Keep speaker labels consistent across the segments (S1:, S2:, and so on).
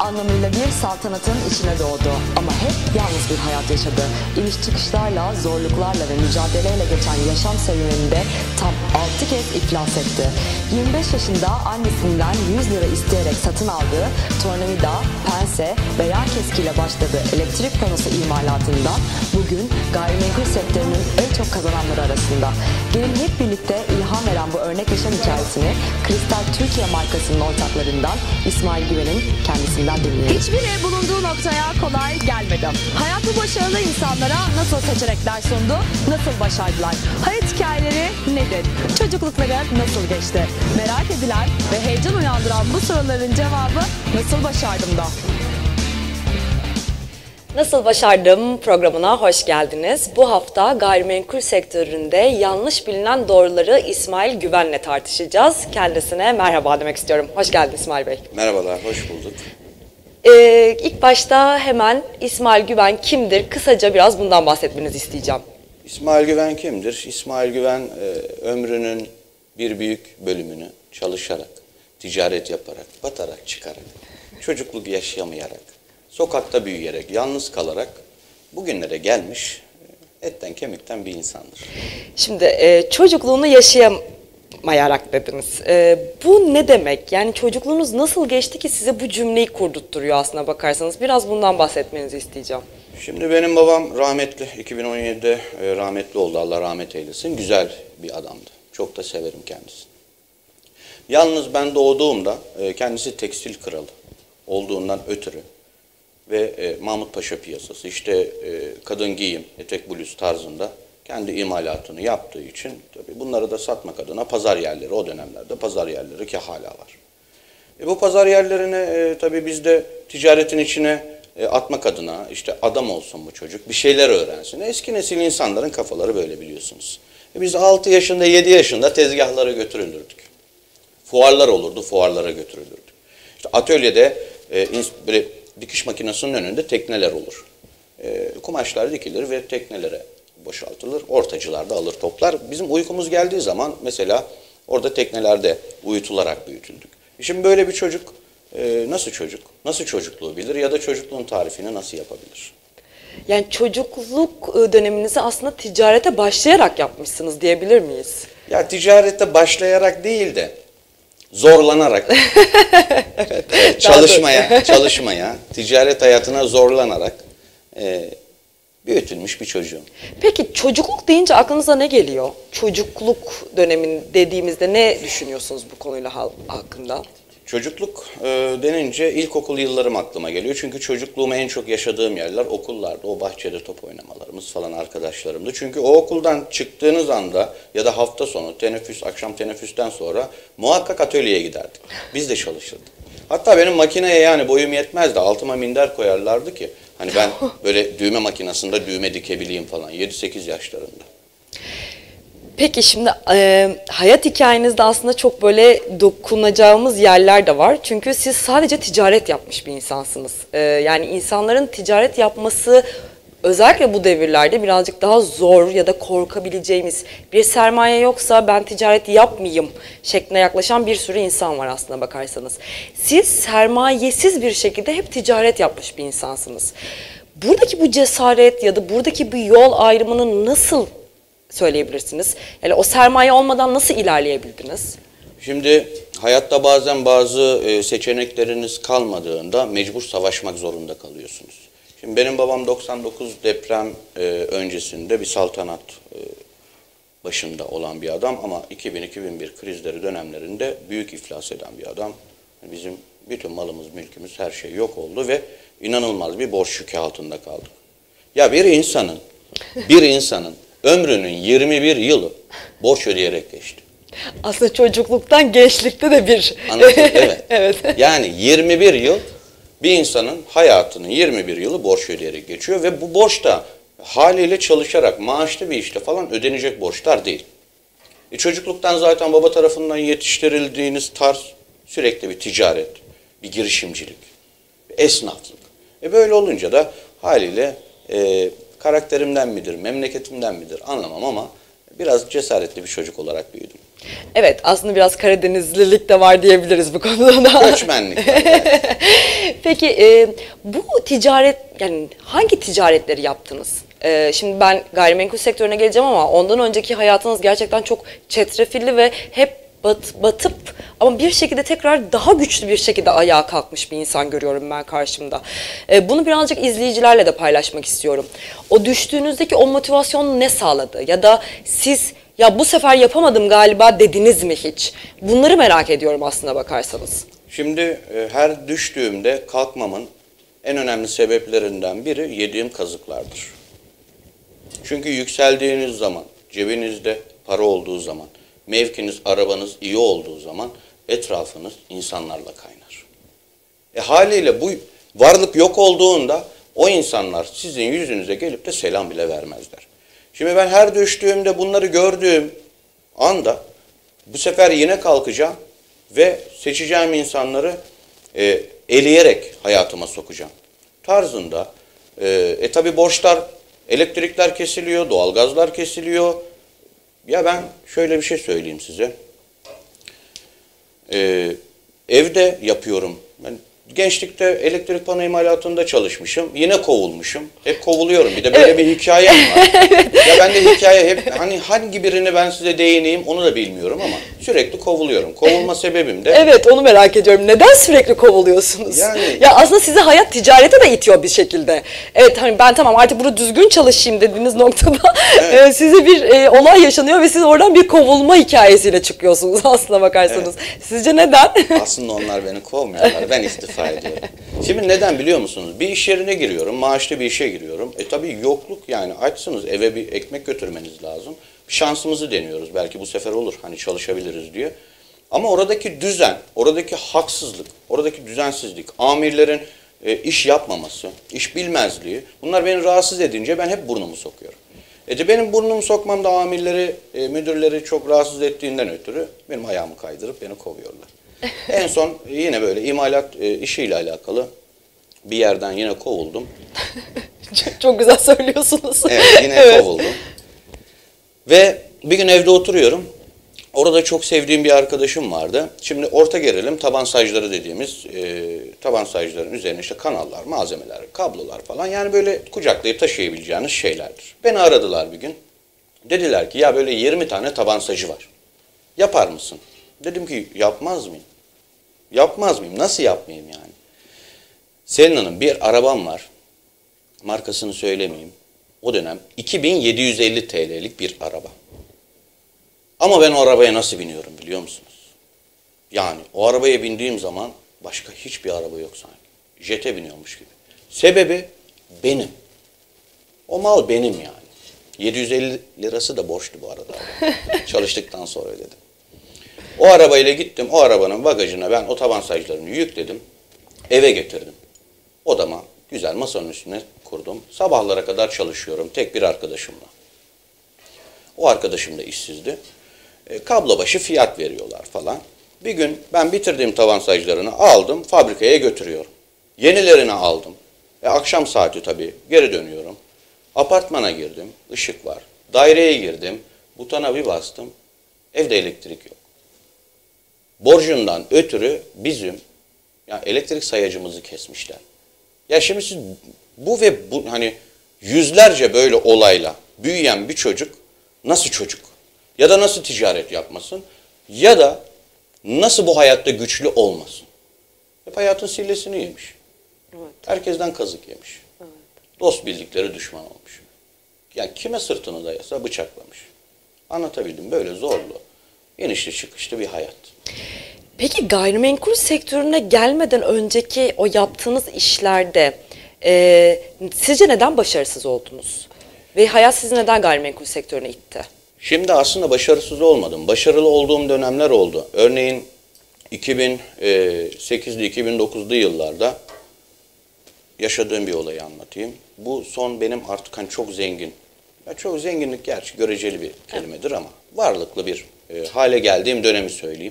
S1: anlamıyla bir saltanatın içine doğdu. Ama hep yalnız bir hayat yaşadı. İniş çıkışlarla, zorluklarla ve mücadeleyle geçen yaşam serüveninde tam 6 kez iflas etti. 25 yaşında annesinden 100 lira isteyerek satın aldığı tornavida, pense ve yağ keskiyle başladığı elektrik panosu imalatından bugün gayrimenkul sektörünün en çok kazananları arasında. Gelin hep birlikte ilham veren bu örnek yaşam hikayesini Kristal Türkiye markasının ortaklarından İsmail Güven'in kendisinden dinleyelim.
S2: Hiçbiri bulunduğu noktaya kolay gelmedi. Hayatı başarılı insanlara nasıl seçenekler sundu, nasıl başardılar? Hayat hikayeleri nedir? Çocuklukları nasıl geçti? Merak edilen ve heyecan uyandıran bu soruların cevabı nasıl başardım da? Nasıl Başardım programına hoş geldiniz. Bu hafta gayrimenkul sektöründe yanlış bilinen doğruları İsmail Güven'le tartışacağız. Kendisine merhaba demek istiyorum. Hoş geldin İsmail Bey.
S3: Merhabalar, hoş bulduk.
S2: İlk başta hemen İsmail Güven kimdir? Kısaca biraz bundan bahsetmenizi isteyeceğim.
S3: İsmail Güven kimdir? İsmail Güven ömrünün bir büyük bölümünü çalışarak, ticaret yaparak, batarak, çıkarak, çocukluk yaşayamayarak, sokakta büyüyerek, yalnız kalarak bugünlere gelmiş etten kemikten bir insandır.
S2: Şimdi çocukluğunu yaşayamayarak dediniz. Bu ne demek? Yani çocukluğunuz nasıl geçti ki size bu cümleyi kurdurtturuyor aslına bakarsanız? Biraz bundan bahsetmenizi isteyeceğim.
S3: Şimdi benim babam rahmetli, 2017'de rahmetli oldu, Allah rahmet eylesin. Güzel bir adamdı. Çok da severim kendisini. Yalnız ben doğduğumda kendisi tekstil kralı olduğundan ötürü ve Mahmut Paşa piyasası, işte kadın giyim, etek bluz tarzında kendi imalatını yaptığı için tabii bunları da satmak adına pazar yerleri, o dönemlerde pazar yerleri ki hala var. Bu pazar yerlerine tabii biz de ticaretin içine atmak adına işte adam olsun bu çocuk, bir şeyler öğrensin. Eski nesil insanların kafaları böyle biliyorsunuz. Biz 6 yaşında, 7 yaşında tezgahlara götürülürdük. Fuarlar olurdu, fuarlara götürülürdük. İşte atölyede böyle dikiş makinesinin önünde tekneler olur. Kumaşlar dikilir ve teknelere boşaltılır. Ortacılar da alır toplar. Bizim uykumuz geldiği zaman mesela orada teknelerde uyutularak büyütüldük. Şimdi böyle bir çocuk nasıl çocuk, nasıl çocukluğu bilir ya da çocukluğun tarifini nasıl yapabilir?
S2: Yani çocukluk döneminizi aslında ticarete başlayarak yapmışsınız diyebilir miyiz?
S3: Ya ticarette başlayarak değil de zorlanarak, evet, çalışmaya, ticaret hayatına zorlanarak büyütülmüş bir çocuğum.
S2: Peki çocukluk deyince aklınıza ne geliyor? Çocukluk dönemin dediğimizde ne düşünüyorsunuz bu konuyla hakkında?
S3: Çocukluk denince ilkokul yıllarım aklıma geliyor. Çünkü çocukluğumu en çok yaşadığım yerler okullardı. O bahçede top oynamalarımız falan arkadaşlarımdı. Çünkü o okuldan çıktığınız anda ya da hafta sonu teneffüs, akşam teneffüsten sonra muhakkak atölyeye giderdik. Biz de çalışırdık. Hatta benim makineye yani boyum yetmezdi. Altıma minder koyarlardı ki hani ben böyle düğme makinesinde düğme dikebileyim falan 7-8 yaşlarında.
S2: Peki şimdi hayat hikayenizde aslında çok böyle dokunacağımız yerler de var. Çünkü siz sadece ticaret yapmış bir insansınız. Yani insanların ticaret yapması özellikle bu devirlerde birazcık daha zor ya da korkabileceğimiz, bir sermaye yoksa ben ticareti yapmayayım şeklinde yaklaşan bir sürü insan var aslına bakarsanız. Siz sermayesiz bir şekilde hep ticaret yapmış bir insansınız. Buradaki bu cesaret ya da buradaki bu yol ayrımını nasıl söyleyebilirsiniz? Yani o sermaye olmadan nasıl ilerleyebildiniz?
S3: Şimdi hayatta bazen bazı seçenekleriniz kalmadığında mecbur savaşmak zorunda kalıyorsunuz. Şimdi benim babam 99 deprem öncesinde bir saltanat başında olan bir adam ama 2000-2001 krizleri dönemlerinde büyük iflas eden bir adam. Bizim bütün malımız, mülkümüz, her şey yok oldu ve inanılmaz bir borç yükü altında kaldık. Ya bir insanın ömrünün 21 yılı borç ödeyerek geçti.
S2: Aslında çocukluktan gençlikte de bir...
S3: Anladın mı? Evet.
S2: Evet.
S3: Yani 21 yıl bir insanın hayatının 21 yılı borç ödeyerek geçiyor ve bu borç da haliyle çalışarak maaşlı bir işte falan ödenecek borçlar değil. Çocukluktan zaten baba tarafından yetiştirildiğiniz tarz sürekli bir ticaret, bir girişimcilik, bir esnaflık. Böyle olunca da haliyle karakterimden midir, memleketimden midir anlamam ama biraz cesaretli bir çocuk olarak büyüdüm.
S2: Evet, aslında biraz Karadenizlilik de var diyebiliriz bu konuda da.
S3: Göçmenlik.
S2: Peki bu ticaret, yani hangi ticaretleri yaptınız? Şimdi ben gayrimenkul sektörüne geleceğim ama ondan önceki hayatınız gerçekten çok çetrefilli ve hep batıp ama bir şekilde tekrar daha güçlü bir şekilde ayağa kalkmış bir insan görüyorum ben karşımda. Bunu birazcık izleyicilerle de paylaşmak istiyorum. O düştüğünüzdeki o motivasyonu ne sağladı? Ya da siz ya bu sefer yapamadım galiba dediniz mi hiç? Bunları merak ediyorum aslına bakarsanız.
S3: Şimdi her düştüğümde kalkmamın en önemli sebeplerinden biri yediğim kazıklardır. Çünkü yükseldiğiniz zaman, cebinizde para olduğu zaman, mevkiniz, arabanız iyi olduğu zaman etrafınız insanlarla kaynar. Haliyle bu varlık yok olduğunda o insanlar sizin yüzünüze gelip de selam bile vermezler. Şimdi ben her düştüğümde bunları gördüğüm anda bu sefer yine kalkacağım ve seçeceğim insanları eleyerek hayatıma sokacağım tarzında. Tabi borçlar, elektrikler kesiliyor, doğalgazlar kesiliyor. Ya ben şöyle bir şey söyleyeyim size. Evde yapıyorum. Ben gençlikte elektrik pano imalatında çalışmışım. Yine kovulmuşum. Hep kovuluyorum. Bir de böyle bir hikayem var. Ya ben de hikaye hep hani hangi birini ben size değineyim onu da bilmiyorum ama sürekli kovuluyorum. Kovulma sebebim de...
S2: Evet, onu merak ediyorum. Neden sürekli kovuluyorsunuz?
S3: Yani...
S2: Ya aslında sizi hayat ticarete de itiyor bir şekilde. Evet, hani ben tamam artık burada düzgün çalışayım dediğiniz noktada evet. Size bir olay yaşanıyor ve siz oradan bir kovulma hikayesiyle çıkıyorsunuz aslına bakarsanız. Evet. Sizce neden?
S3: Aslında onlar beni kovmuyorlar. Ben istifa ediyorum. Şimdi neden biliyor musunuz? Bir iş yerine giriyorum, maaşlı bir işe giriyorum. Tabii yokluk, yani açsınız, eve bir ekmek götürmeniz lazım. Şansımızı deniyoruz. Belki bu sefer olur, hani çalışabiliriz diye. Ama oradaki düzen, oradaki haksızlık, oradaki düzensizlik, amirlerin iş yapmaması, iş bilmezliği, bunlar beni rahatsız edince ben hep burnumu sokuyorum. Benim burnumu sokmam da amirleri, müdürleri çok rahatsız ettiğinden ötürü benim ayağımı kaydırıp beni kovuyorlar. En son yine böyle imalat işiyle alakalı bir yerden yine kovuldum.
S2: Çok güzel söylüyorsunuz.
S3: Evet, yine kovuldum. Ve bir gün evde oturuyorum. Orada çok sevdiğim bir arkadaşım vardı. Şimdi orta gerilim taban sacları dediğimiz taban sacların üzerine işte kanallar, malzemeler, kablolar falan, yani böyle kucaklayıp taşıyabileceğiniz şeylerdir. Beni aradılar bir gün. Dediler ki ya böyle 20 tane taban sacı var. Yapar mısın? Dedim ki yapmaz mıyım? Yapmaz mıyım? Nasıl yapmayayım yani? Selin Hanım, bir arabam var. Markasını söylemeyeyim. O dönem 2750 TL'lik bir araba. Ama ben o arabaya nasıl biniyorum biliyor musunuz? Yani o arabaya bindiğim zaman başka hiçbir araba yok sanki. Jete biniyormuş gibi. Sebebi benim. O mal benim yani. 750 lirası da borçlu bu arada. Çalıştıktan sonra ödedim. O arabayla gittim. O arabanın bagajına ben o taban saclarını yükledim. Eve getirdim. Odama güzel masanın üstüne kurdum. Sabahlara kadar çalışıyorum tek bir arkadaşımla. O arkadaşım da işsizdi. Kablo başı fiyat veriyorlar falan. Bir gün ben bitirdiğim tavan saclarını aldım, fabrikaya götürüyorum. Yenilerini aldım. Akşam saati tabii, geri dönüyorum. Apartmana girdim, ışık var. Daireye girdim, butona bir bastım. Evde elektrik yok. Borcundan ötürü bizim elektrik sayacımızı kesmişler. Ya şimdi siz bu ve bu hani yüzlerce böyle olayla büyüyen bir çocuk nasıl çocuk? Ya da nasıl ticaret yapmasın? Ya da nasıl bu hayatta güçlü olmasın? Hep hayatın sillesini yemiş. Evet. Herkesten kazık yemiş. Evet. Dost bildikleri düşman olmuş. Yani kime sırtını dayasa bıçaklamış. Anlatabildim, böyle zorlu, inişli çıkışlı bir hayat.
S2: Peki gayrimenkul sektörüne gelmeden önceki o yaptığınız işlerde sizce neden başarısız oldunuz? Ve hayat sizi neden gayrimenkul sektörüne itti?
S3: Şimdi aslında başarısız olmadım. Başarılı olduğum dönemler oldu. Örneğin 2008'li 2009'lu yıllarda yaşadığım bir olayı anlatayım. Bu son benim artık hani çok zengin. Ya çok zenginlik gerçi göreceli bir kelimedir ama varlıklı bir hale geldiğim dönemi söyleyeyim.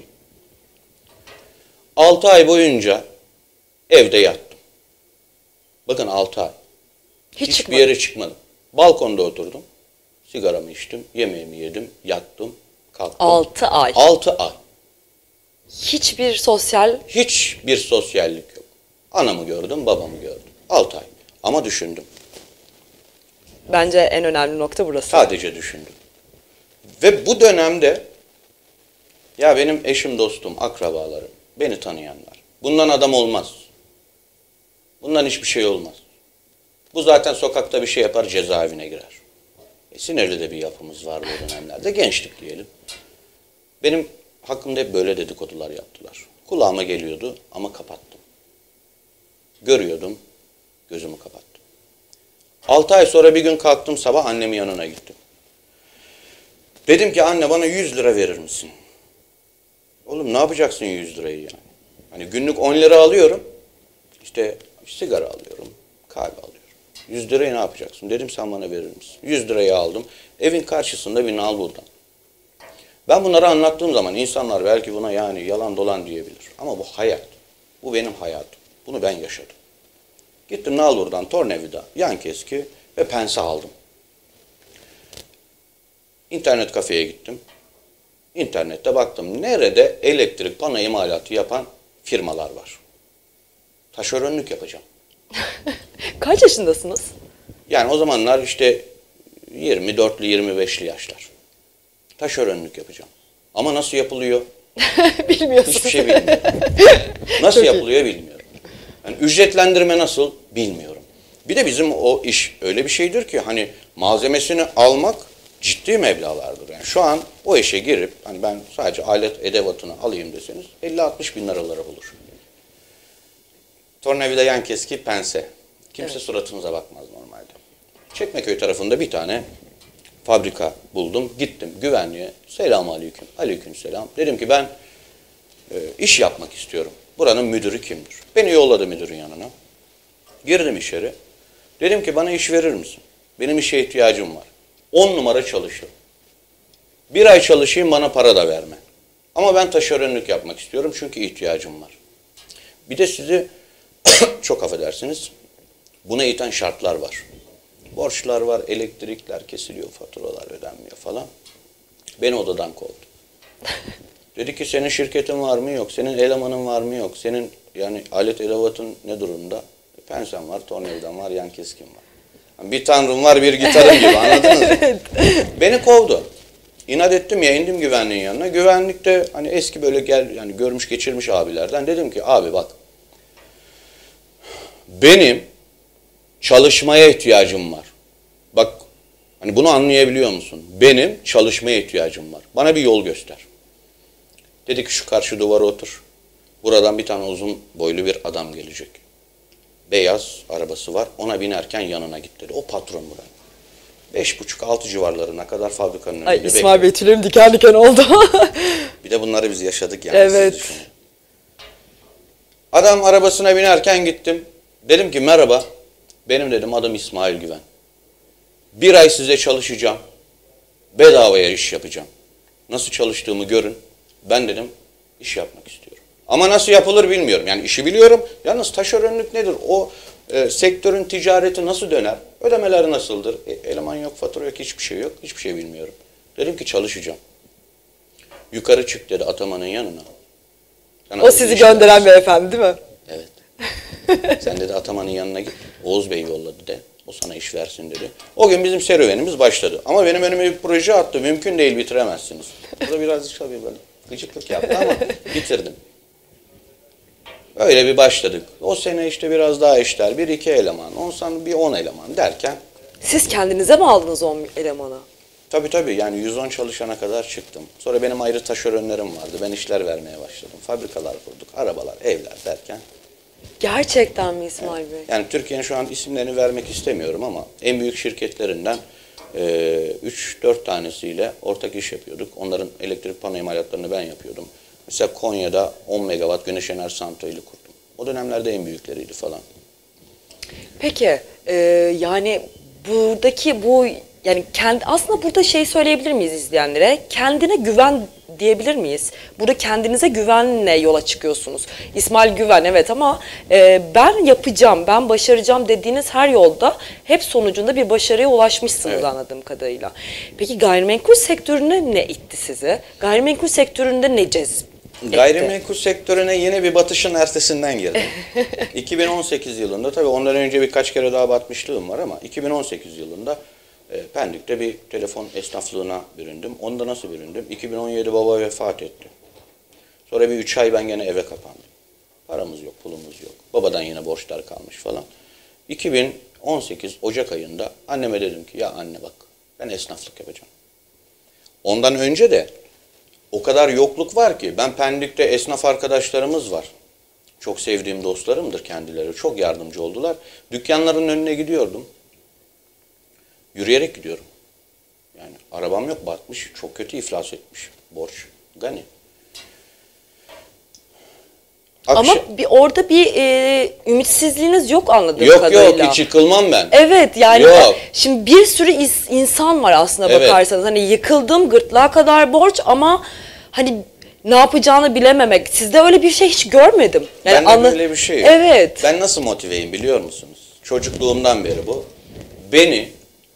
S3: 6 ay boyunca evde yattım. Bakın 6 ay. Hiçbir yere çıkmadım. Balkonda oturdum. Sigaramı içtim, yemeğimi yedim, yattım, kalktım.
S2: 6 ay.
S3: 6 ay.
S2: Hiçbir sosyal...
S3: Hiçbir sosyallik yok. Anamı gördüm, babamı gördüm. 6 ay. Ama düşündüm.
S2: Bence en önemli nokta burası.
S3: Sadece düşündüm. Ve bu dönemde ya benim eşim, dostum, akrabalarım, beni tanıyanlar. Bundan adam olmaz. Bundan hiçbir şey olmaz. Bu zaten sokakta bir şey yapar, cezaevine girer. Sinirli de bir yapımız vardı o dönemlerde. Gençlik diyelim. Benim hakkımda hep böyle dedikodular yaptılar. Kulağıma geliyordu ama kapattım. Görüyordum, gözümü kapattım. 6 ay sonra bir gün kalktım, sabah annemin yanına gittim. Dedim ki anne bana 100 lira verir misin? Oğlum ne yapacaksın 100 lirayı yani? Hani günlük 10 lira alıyorum. İşte sigara alıyorum, kahve alıyorum. 100 lirayı ne yapacaksın? Dedim sen bana verir misin? 100 lirayı aldım. Evin karşısında bir nal buradan. Ben bunları anlattığım zaman insanlar belki buna yani yalan dolan diyebilir. Ama bu hayat. Bu benim hayatım. Bunu ben yaşadım. Gittim Nalbur'dan tornavida, yan keski ve pense aldım. İnternet kafeye gittim. İnternette baktım. Nerede elektrik pano imalatı yapan firmalar var. Taşeronluk yapacağım.
S2: Kaç yaşındasınız?
S3: Yani o zamanlar işte 24'lü 25'li yaşlar. Taşeronluk yapacağım. Ama nasıl yapılıyor?
S2: Bilmiyorsunuz.
S3: Hiçbir şey bilmiyorum. Nasıl yapılıyor bilmiyorum. Yani ücretlendirme nasıl bilmiyorum. Bir de bizim o iş öyle bir şeydir ki hani malzemesini almak ciddi meblağlardır. Yani şu an o işe girip hani ben sadece alet edevatını alayım deseniz 50-60 bin liraları bulur. Tornavida, yan keski, pense. Kimse suratınıza bakmaz normalde. Çekmeköy tarafında bir tane fabrika buldum. Gittim güvenliğe. Selamünaleyküm. Aleykümselam. Dedim ki ben iş yapmak istiyorum. Buranın müdürü kimdir? Beni yolladı müdürün yanına. Girdim içeri. Dedim ki bana iş verir misin? Benim işe ihtiyacım var. 10 numara çalışırım. 1 ay çalışayım bana para da verme. Ama ben taşeronluk yapmak istiyorum çünkü ihtiyacım var. Bir de sizi çok affedersiniz buna iten şartlar var. Borçlar var, elektrikler kesiliyor, faturalar ödenmiyor falan. Beni odadan kovdu. Dedi ki senin şirketin var mı? Yok. Senin elemanın var mı? Yok. Senin yani alet edevatın ne durumda? Pensen var, tornavidan var, yan keskin var. Yani bir tanrım var, bir gitarım gibi anladınız mı? Evet. Beni kovdu. İnat ettim ya indim güvenliğin yanına. Güvenlikte hani eski böyle yani görmüş geçirmiş abilerden dedim ki abi bak benim çalışmaya ihtiyacım var. Bak hani bunu anlayabiliyor musun? Benim çalışmaya ihtiyacım var. Bana bir yol göster. Dedi ki şu karşı duvara otur. Buradan bir tane uzun boylu bir adam gelecek. Beyaz arabası var. Ona binerken yanına git dedi. O patron buranın. 5,5-6 civarlarına kadar fabrikanın önünde
S2: bekliyor. İsmail Bey tüylerim diken diken oldu.
S3: Bir de bunları biz yaşadık yani.
S2: Evet.
S3: Adam arabasına binerken gittim. Dedim ki merhaba. Benim dedim adım İsmail Güven. 1 ay size çalışacağım. Bedavaya iş yapacağım. Nasıl çalıştığımı görün. Ben dedim iş yapmak istiyorum. Ama nasıl yapılır bilmiyorum. Yani işi biliyorum. Yalnız taşeronluk nedir? O sektörün ticareti nasıl döner? Ödemeler nasıldır? Eleman yok, fatura yok, hiçbir şey yok. Hiçbir şey bilmiyorum. Dedim ki çalışacağım. Yukarı çık dedi Ataman'ın yanına.
S2: O sizi gönderen beyefendi değil mi?
S3: Evet. Sen dedi Ataman'ın yanına git. Oğuz Bey yolladı de. O sana iş versin dedi. O gün bizim serüvenimiz başladı. Ama benim önüme bir proje attı. Mümkün değil bitiremezsiniz. Burada birazcık tabii böyle gıcıklık yaptı ama bitirdim. Öyle bir başladık. O sene işte biraz daha işler. 1-2 eleman. Ondan bir 10 eleman derken.
S2: Siz kendinize mi aldınız 10 elemanı?
S3: Tabii yani 110 çalışana kadar çıktım. Sonra benim ayrı taşeronlarım vardı. Ben işler vermeye başladım. Fabrikalar kurduk. Arabalar, evler derken.
S2: Gerçekten mi İsmail Bey?
S3: Yani Türkiye'nin şu an isimlerini vermek istemiyorum ama en büyük şirketlerinden 3-4 tanesiyle ortak iş yapıyorduk. Onların elektrik pano imalatlarını ben yapıyordum. Mesela Konya'da 10 megawatt güneş enerji santrali kurdum. O dönemlerde en büyükleriydi falan.
S2: Peki yani buradaki bu yani aslında burada şey söyleyebilir miyiz izleyenlere? Kendine güven diyebilir miyiz? Burada kendinize güvenle yola çıkıyorsunuz. İsmail Güven evet ama ben yapacağım, ben başaracağım dediğiniz her yolda hep sonucunda bir başarıya ulaşmışsınız evet. Anladığım kadarıyla. Peki gayrimenkul sektörüne ne itti sizi? Gayrimenkul sektöründe ne
S3: Gayrimenkul sektörüne yine bir batışın ertesinden girdim. 2018 yılında, tabii ondan önce birkaç kere daha batmışlığım var ama 2018 yılında Pendik'te bir telefon esnaflığına büründüm. Onda nasıl büründüm? 2017 baba vefat etti. Sonra bir 3 ay ben gene eve kapandım. Paramız yok, pulumuz yok. Babadan yine borçlar kalmış falan. 2018 Ocak ayında anneme dedim ki ya anne bak ben esnaflık yapacağım. Ondan önce de o kadar yokluk var ki ben Pendik'te esnaf arkadaşlarımız var. Çok sevdiğim dostlarımdır kendileri. Çok yardımcı oldular. Dükkanların önüne gidiyordum. Yürüyerek gidiyorum. Yani arabam yok, batmış. Çok kötü iflas etmiş. Borç. Gani.
S2: Ama orada bir ümitsizliğiniz yok anladığım
S3: Yok
S2: kadarıyla.
S3: yok hiç yıkılmam ben.
S2: Evet yani
S3: Yok.
S2: şimdi bir sürü insan var aslında
S3: Evet.
S2: bakarsanız. Hani yıkıldım, gırtlağa kadar borç ama hani ne yapacağını bilememek. Sizde öyle bir şey hiç görmedim. Yani
S3: Bende böyle bir şey yok.
S2: Evet.
S3: Ben nasıl motiveyim biliyor musunuz? Çocukluğumdan beri bu. Beni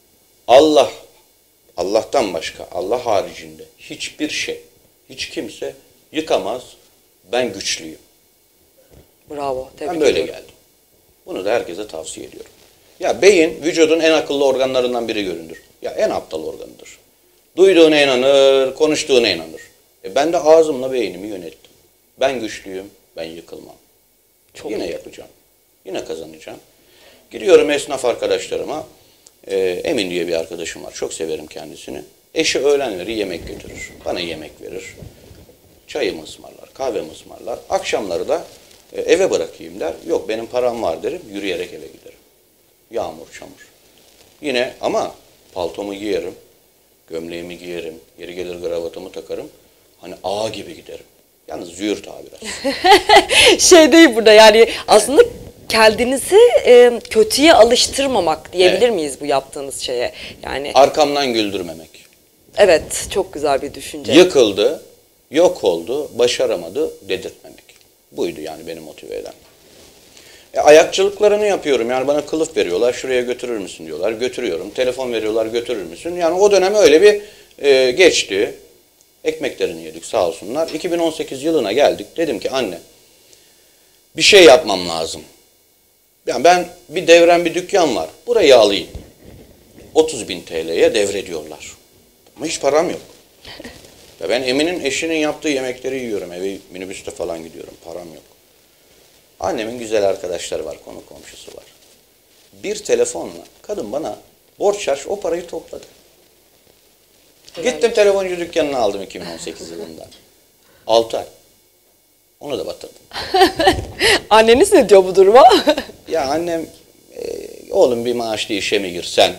S3: Allah'tan başka, Allah haricinde hiçbir şey, hiç kimse yıkamaz. Ben güçlüyüm.
S2: Bravo. Tebrik
S3: Ben böyle
S2: ediyorum.
S3: geldim. Bunu da herkese tavsiye ediyorum. Ya beyin vücudun en akıllı organlarından biri görünür. Ya en aptal organıdır. Duyduğuna inanır, konuştuğuna inanır. Ben de ağzımla beynimi yönettim. Ben güçlüyüm, ben yıkılmam. Yine yapacağım. Yine kazanacağım. Gidiyorum esnaf arkadaşlarıma. Emin diye bir arkadaşım var. Çok severim kendisini. Eşi öğlenleri yemek götürür. Bana yemek verir. Çayımı ısmarlar, kahvemi ısmarlar. Akşamları da eve bırakayım der. Yok benim param var derim. Yürüyerek eve giderim. Yağmur, çamur. Yine ama paltomu giyerim. Gömleğimi giyerim. Yeri gelir kravatımı takarım. Hani ağa gibi giderim. Yalnız züğürt abi biraz.
S2: Şey değil burada yani aslında kendinizi kötüye alıştırmamak diyebilir
S3: Evet.
S2: miyiz bu yaptığınız şeye? Yani
S3: Arkamdan güldürmemek.
S2: evet çok güzel bir düşünce.
S3: Yıkıldı, yok oldu, başaramadı dedirtmemek. Buydu yani beni motive eden. Ayakçılıklarını yapıyorum. Yani bana kılıf veriyorlar. Şuraya götürür müsün diyorlar. Götürüyorum. Telefon veriyorlar. Götürür müsün? Yani o dönem öyle bir geçti. Ekmeklerini yedik sağ olsunlar. 2018 yılına geldik. Dedim ki anne bir şey yapmam lazım. Yani ben bir devrem bir dükkan var. Burayı alayım. 30.000 TL'ye devrediyorlar. Ama hiç param yok. Ya ben Emin'in eşinin yaptığı yemekleri yiyorum. Eve minibüste falan gidiyorum. Param yok. Annemin güzel arkadaşları var, konu komşusu var. Bir telefonla kadın bana borç harç o parayı topladı. Gittim telefoncu dükkanını aldım 2018 yılında. 6 ay. Onu da batırdım.
S2: Anneniz ne diyor bu duruma?
S3: Ya annem, oğlum bir maaşlı işe mi girsen?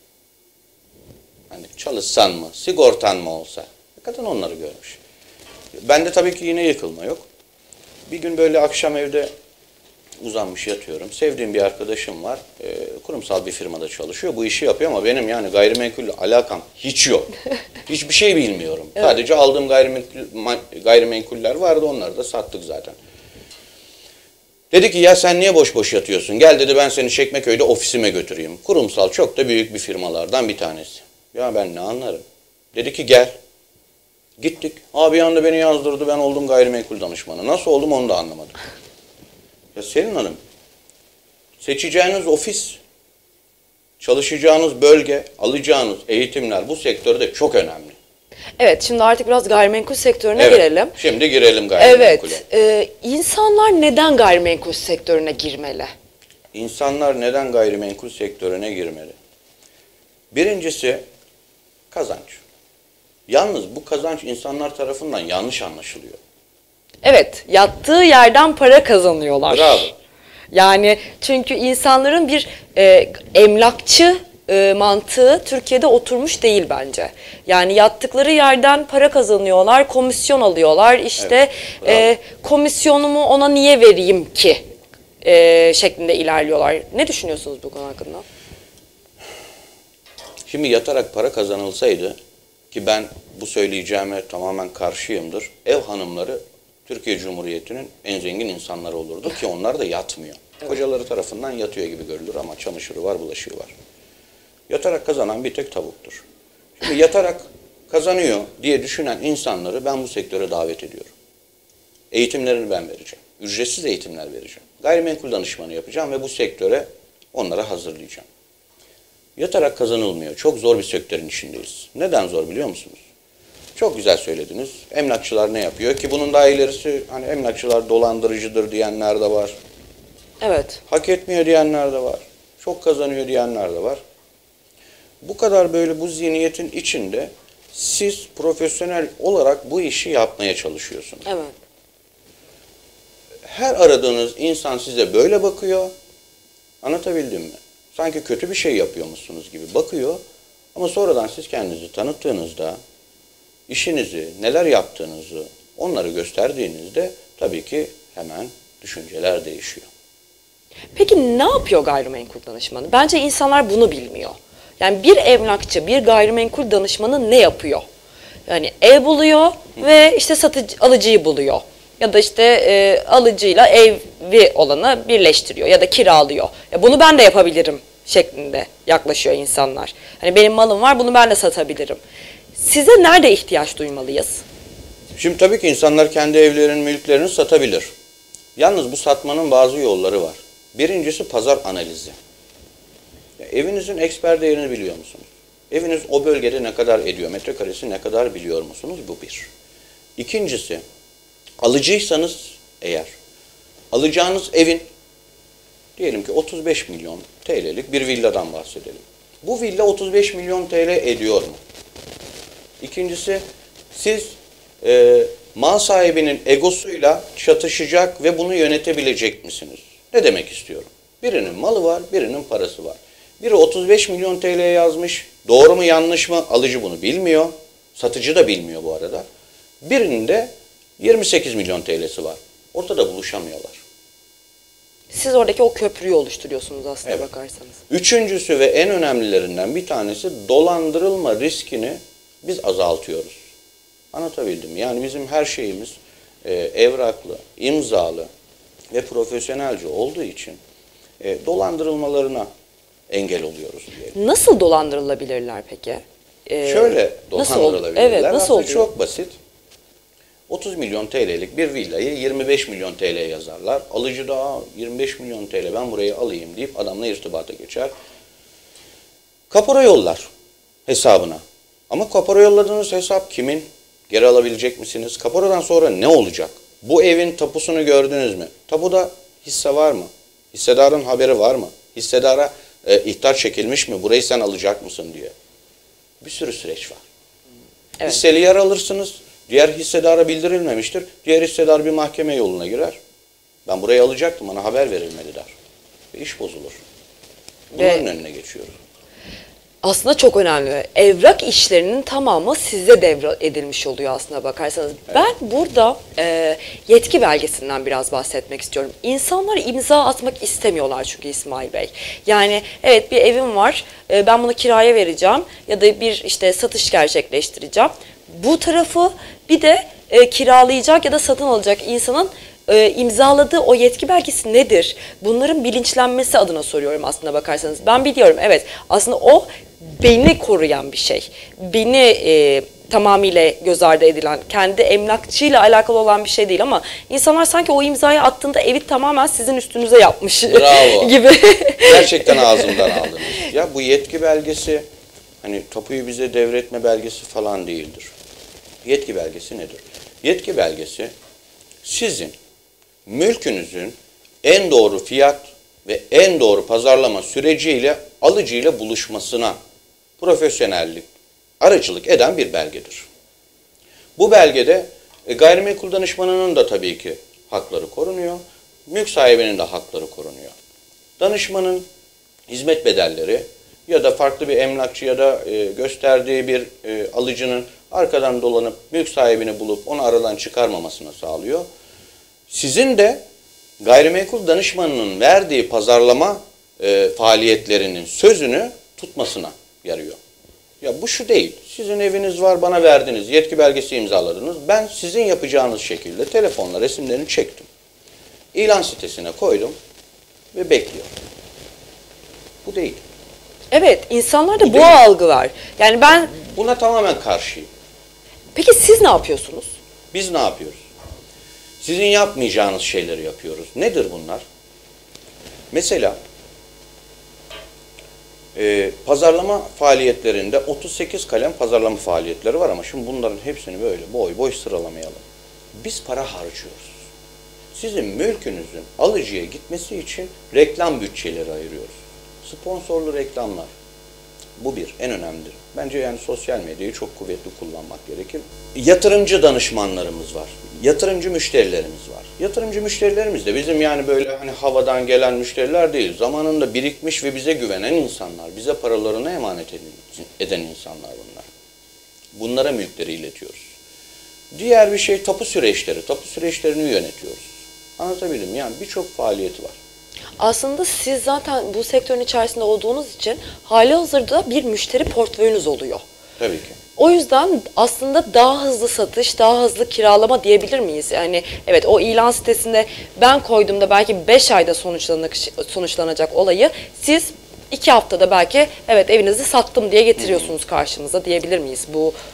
S3: Hani çalışsan mı, sigortan mı olsa? Kadın onları görmüş. Bende tabii ki yine yıkılma yok. Bir gün böyle akşam evde uzanmış yatıyorum. Sevdiğim bir arkadaşım var. Kurumsal bir firmada çalışıyor. Bu işi yapıyor ama benim yani gayrimenkulle alakam hiç yok. Hiçbir şey bilmiyorum. Evet. Sadece aldığım gayrimenkuller vardı. Onları da sattık zaten. Dedi ki ya sen niye boş boş yatıyorsun? Gel dedi ben seni Çekmeköy'de ofisime götüreyim. Kurumsal çok da büyük bir firmalardan bir tanesi. Ya ben ne anlarım? Dedi ki gel. Gittik. Abi anda beni yazdırdı. Ben oldum gayrimenkul danışmanı. Nasıl oldum onu da anlamadım. Ya Selin Hanım, seçeceğiniz ofis, çalışacağınız bölge, alacağınız eğitimler bu sektörde çok önemli.
S2: Evet şimdi artık biraz gayrimenkul sektörüne
S3: Evet,
S2: girelim.
S3: şimdi girelim gayrimenkule.
S2: Evet. İnsanlar neden gayrimenkul sektörüne girmeli?
S3: İnsanlar neden gayrimenkul sektörüne girmeli? Birincisi kazanç. Yalnız bu kazanç insanlar tarafından yanlış anlaşılıyor.
S2: Evet, yattığı yerden para kazanıyorlar.
S3: Bravo.
S2: Yani çünkü insanların bir emlakçı mantığı Türkiye'de oturmuş değil bence. Yani yattıkları yerden para kazanıyorlar, komisyon alıyorlar. İşte
S3: Evet,
S2: komisyonumu ona niye vereyim ki şeklinde ilerliyorlar. Ne düşünüyorsunuz bu konu hakkında?
S3: Şimdi yatarak para kazanılsaydı ki ben bu söyleyeceğime tamamen karşıyımdır. Ev hanımları Türkiye Cumhuriyeti'nin en zengin insanları olurdu ki onlar da yatmıyor. Evet. Kocaları tarafından yatıyor gibi görülür ama çamaşırı var, bulaşığı var. Yatarak kazanan bir tek tavuktur. Şimdi yatarak kazanıyor diye düşünen insanları ben bu sektöre davet ediyorum. Eğitimlerini ben vereceğim. Ücretsiz eğitimler vereceğim. Gayrimenkul danışmanı yapacağım ve bu sektöre onları hazırlayacağım. Yatarak kazanılmıyor. Çok zor bir sektörün içindeyiz. Neden zor biliyor musunuz? Çok güzel söylediniz. Emlakçılar ne yapıyor ki bunun daha ilerisi, hani emlakçılar dolandırıcıdır diyenler de var.
S2: Evet.
S3: Hak etmiyor diyenler de var. Çok kazanıyor diyenler de var. Bu kadar böyle bu zihniyetin içinde siz profesyonel olarak bu işi yapmaya çalışıyorsunuz.
S2: Evet.
S3: Her aradığınız insan size böyle bakıyor. Anlatabildim mi? Sanki kötü bir şey yapıyormuşsunuz gibi bakıyor. Ama sonradan siz kendinizi tanıttığınızda, işinizi, neler yaptığınızı, onları gösterdiğinizde tabii ki hemen düşünceler değişiyor.
S2: Peki ne yapıyor gayrimenkul danışmanı? Bence insanlar bunu bilmiyor. Yani bir emlakçı, bir gayrimenkul danışmanı ne yapıyor? Yani ev buluyor ve işte alıcıyı buluyor. Ya da işte alıcıyla evi olanı birleştiriyor ya da kiralıyor. Ya bunu ben de yapabilirim şeklinde yaklaşıyor insanlar. Hani benim malım var, bunu ben de satabilirim. Size nerede ihtiyaç duymalıyız?
S3: Şimdi tabii ki insanlar kendi evlerinin, mülklerini satabilir. Yalnız bu satmanın bazı yolları var. Birincisi pazar analizi. Ya evinizin eksper değerini biliyor musunuz? Eviniz o bölgede ne kadar ediyor, metrekaresi ne kadar biliyor musunuz? Bu bir. İkincisi, alıcıysanız eğer, alacağınız evin, diyelim ki 35 milyon TL'lik bir villadan bahsedelim. Bu villa 35 milyon TL ediyor mu? İkincisi, siz mal sahibinin egosuyla çatışacak ve bunu yönetebilecek misiniz? Ne demek istiyorum? Birinin malı var, birinin parası var. Biri 35 milyon TL yazmış. Doğru mu yanlış mı? Alıcı bunu bilmiyor. Satıcı da bilmiyor bu arada. Birinin de 28 milyon TL'si var. Ortada buluşamıyorlar.
S2: Siz oradaki o köprüyü oluşturuyorsunuz aslında
S3: Evet.
S2: bakarsanız.
S3: Üçüncüsü ve en önemlilerinden bir tanesi dolandırılma riskini biz azaltıyoruz. Anlatabildim mi? Yani bizim her şeyimiz evraklı, imzalı ve profesyonelce olduğu için dolandırılmalarına engel oluyoruz diyelim.
S2: Nasıl dolandırılabilirler peki?
S3: Şöyle
S2: nasıl
S3: dolandırılabilirler.
S2: Evet, nasıl
S3: Aslında
S2: oluyor?
S3: çok basit. 30 milyon TL'lik bir villayı 25 milyon TL yazarlar. Alıcı da 25 milyon TL ben burayı alayım deyip adamla irtibata geçer. Kapora yollar hesabına. Ama kapora yolladığınız hesap kimin? Geri alabilecek misiniz? Kaporadan sonra ne olacak? Bu evin tapusunu gördünüz mü? Tapuda hisse var mı? Hissedarın haberi var mı? Hissedara ihtar çekilmiş mi? Burayı sen alacak mısın diye. Bir sürü süreç var.
S2: Evet.
S3: Hisseli yer alırsınız. Diğer hissedara bildirilmemiştir. Diğer hissedar bir mahkeme yoluna girer. Ben burayı alacaktım, bana haber verilmedi der. Ve iş bozulur. Bunların önüne geçiyoruz.
S2: Aslında çok önemli. Evrak işlerinin tamamı size devredilmiş oluyor aslında bakarsanız.
S3: Evet.
S2: Ben burada yetki belgesinden biraz bahsetmek istiyorum. İnsanlar imza atmak istemiyorlar çünkü İsmail Bey. Yani evet bir evim var, ben bunu kiraya vereceğim ya da bir işte satış gerçekleştireceğim. Bu tarafı bir de kiralayacak ya da satın alacak insanın imzaladığı o yetki belgesi nedir? Bunların bilinçlenmesi adına soruyorum aslında bakarsanız. Ben biliyorum evet aslında o beni koruyan bir şey. Beni tamamıyla göz ardı edilen, kendi emlakçıyla alakalı olan bir şey değil ama insanlar sanki o imzayı attığında evi tamamen sizin üstünüze yapmış
S3: Bravo.
S2: gibi.
S3: Gerçekten ağzımdan aldınız. Ya bu yetki belgesi hani tapuyu bize devretme belgesi falan değildir. Yetki belgesi nedir? Yetki belgesi sizin mülkünüzün en doğru fiyat ve en doğru pazarlama süreciyle alıcıyla buluşmasına profesyonellik, aracılık eden bir belgedir. Bu belgede gayrimenkul danışmanının da tabii ki hakları korunuyor, mülk sahibinin de hakları korunuyor. Danışmanın hizmet bedelleri ya da farklı bir emlakçı ya da gösterdiği bir alıcının arkadan dolanıp mülk sahibini bulup onu aradan çıkarmamasını sağlıyor. Sizin de gayrimenkul danışmanının verdiği pazarlama faaliyetlerinin sözünü tutmasına yarıyor. Ya bu şu değil. Sizin eviniz var, bana verdiniz, yetki belgesi imzaladınız. Ben sizin yapacağınız şekilde telefonla resimlerini çektim. İlan sitesine koydum ve bekliyorum. Bu değil.
S2: Evet, insanlarda bu
S3: değil.
S2: algı var. Yani ben,
S3: Buna tamamen karşıyım.
S2: peki siz ne yapıyorsunuz?
S3: Biz ne yapıyoruz? Sizin yapmayacağınız şeyleri yapıyoruz. Nedir bunlar? Mesela pazarlama faaliyetlerinde 38 kalem pazarlama faaliyetleri var ama şimdi bunların hepsini böyle boy boy sıralamayalım. Biz para harcıyoruz. Sizin mülkünüzün alıcıya gitmesi için reklam bütçeleri ayırıyoruz. Sponsorlu reklamlar. Bu bir, en önemli. Bence yani sosyal medyayı çok kuvvetli kullanmak gerekir. Yatırımcı danışmanlarımız var. Yatırımcı müşterilerimiz var. Yatırımcı müşterilerimiz de bizim yani böyle hani havadan gelen müşteriler değil. Zamanında birikmiş ve bize güvenen insanlar. Bize paralarını emanet eden insanlar bunlar. Bunlara mülkleri iletiyoruz. Diğer bir şey tapu süreçleri. Tapu süreçlerini yönetiyoruz. Anlatabildim mi? Yani birçok faaliyeti var.
S2: Aslında siz zaten bu sektörün içerisinde olduğunuz için halihazırda bir müşteri portföyünüz oluyor.
S3: Tabii ki.
S2: O yüzden aslında daha hızlı satış, daha hızlı kiralama diyebilir miyiz? Yani evet, o ilan sitesinde ben koyduğumda belki 5 ayda sonuçlanacak olayı siz 2 haftada belki evet evinizi sattım diye getiriyorsunuz karşımıza diyebilir miyiz?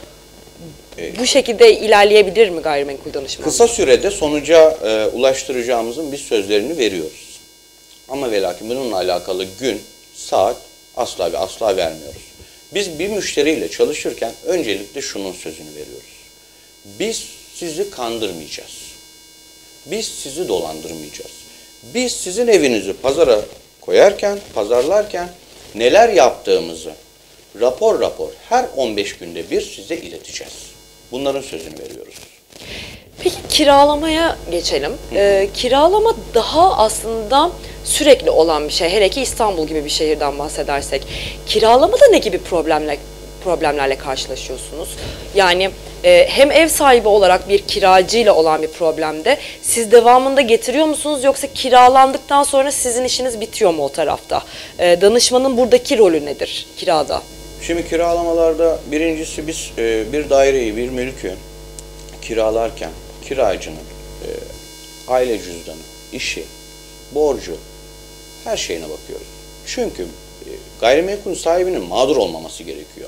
S2: Bu şekilde ilerleyebilir mi gayrimenkul danışmanlığı?
S3: Kısa sürede sonuca ulaştıracağımızın biz sözlerini veriyoruz. Ama ve lakin bununla alakalı gün, saat asla ve asla vermiyoruz. Biz bir müşteriyle çalışırken öncelikle şunun sözünü veriyoruz. Biz sizi kandırmayacağız. Biz sizi dolandırmayacağız. Biz sizin evinizi pazara koyarken, pazarlarken neler yaptığımızı rapor her 15 günde bir size ileteceğiz. Bunların sözünü veriyoruz.
S2: Peki kiralamaya geçelim. Kiralama daha aslında sürekli olan bir şey. Hele ki İstanbul gibi bir şehirden bahsedersek. Kiralamada ne gibi problemlerle karşılaşıyorsunuz? Yani hem ev sahibi olarak bir kiracıyla olan bir problemde siz devamında getiriyor musunuz, yoksa kiralandıktan sonra sizin işiniz bitiyor mu o tarafta? Danışmanın buradaki rolü nedir kirada?
S3: Şimdi kiralamalarda birincisi biz bir daireyi, bir mülkü kiralarken kiracının aile cüzdanı, işi, borcu, her şeyine bakıyoruz. Çünkü gayrimenkul sahibinin mağdur olmaması gerekiyor.